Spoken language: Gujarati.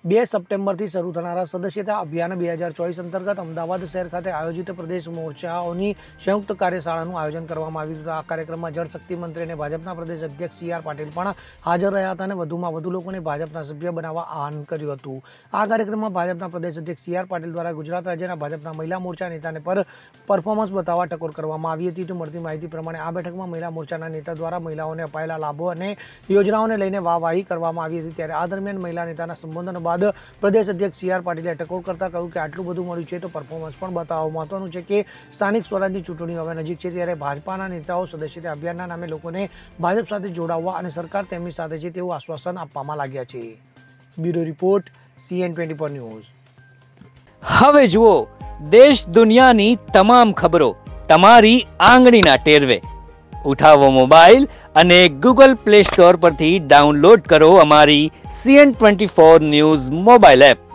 2 સપ્ટેમ્બરથી શરૂ થનારા સદસ્યતા અભિયાન 2024 અંતર્ગત અમદાવાદ શહેર ખાતે આયોજિત પ્રદેશ મોરચાઓની સંયુક્ત કાર્યશાળાનું આયોજન કરવામાં આવ્યું હતું। આ કાર્યક્રમમાં જળશક્તિ મંત્રી અને ભાજપના પ્રદેશ અધ્યક્ષ CR પાટીલ પણ હાજર રહ્યા હતા અને વધુમાં વધુ લોકોને ભાજપના સભ્ય બનાવવા આહવાન કર્યું હતું। આ કાર્યક્રમમાં ભાજપના પ્રદેશ અધ્યક્ષ CR પાટીલ દ્વારા ગુજરાત રાજ્યના ભાજપના મહિલા મોરચા નેતાને પર પરફોર્મન્સ બતાવવા ટકોર કરવામાં આવી હતી। તો મળતી માહિતી પ્રમાણે આ બેઠકમાં મહિલા મોરચાના નેતા દ્વારા મહિલાઓને અપાયેલા લાભો અને યોજનાઓને લઈને વાહવાહી કરવામાં આવી હતી। ત્યારે આ દરમિયાન મહિલા નેતાના સંબોધન બાદ પ્રદેશ અધ્યક્ષ CR પાટીલે ટકોર કરતા કહ્યું કે આટલું બધું મળ્યું છે તો પરફોર્મન્સ પણ બતાવો। મહત્વનું છે કે સ્થાનિક સ્વરાજની ચૂંટણી હવે નજીક છે, ત્યારે ભાજપાના નેતાઓ સદસ્યતા અભિયાનના નામે લોકોને ભાજપ સાથે જોડાવવા અને સરકાર તેમની સાથે છે તેવું આશ્વાસન આપવામાં લાગ્યા છે। Bureau report CN24 news. હવે જુઓ દેશ દુનિયાની તમામ ખબરો તમારી આંગળીના ટેરવે। ઉઠાવો મોબાઈલ અને Google Play Store પરથી ડાઉનલોડ કરો અમારી CN24 ન્યૂઝ મોબાઈલ એપ।